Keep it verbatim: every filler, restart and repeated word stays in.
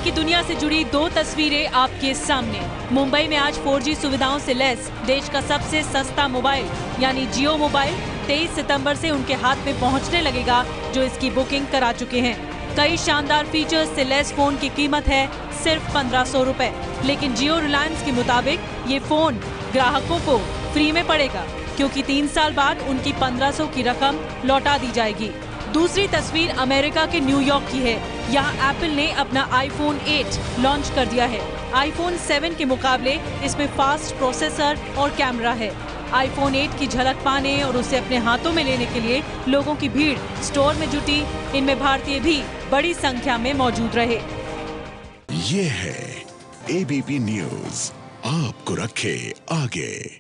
की दुनिया से जुड़ी दो तस्वीरें आपके सामने। मुंबई में आज फोर जी सुविधाओं से लैस देश का सबसे सस्ता मोबाइल यानी जियो मोबाइल तेईस सितंबर से उनके हाथ में पहुंचने लगेगा, जो इसकी बुकिंग करा चुके हैं। कई शानदार फीचर्स से लैस फोन की कीमत है सिर्फ पंद्रह सौ रुपए, लेकिन जियो रिलायंस के मुताबिक ये फोन ग्राहकों को फ्री में पड़ेगा, क्योंकि तीन साल बाद उनकी पंद्रह सौ की रकम लौटा दी जाएगी। दूसरी तस्वीर अमेरिका के न्यूयॉर्क की है। यहाँ एप्पल ने अपना आईफोन एट लॉन्च कर दिया है। आईफोन सेवन के मुकाबले इसमें फास्ट प्रोसेसर और कैमरा है। आईफोन एट की झलक पाने और उसे अपने हाथों में लेने के लिए लोगों की भीड़ स्टोर में जुटी। इनमें भारतीय भी बड़ी संख्या में मौजूद रहे। ये है एबीपी न्यूज़, आपको रखे आगे।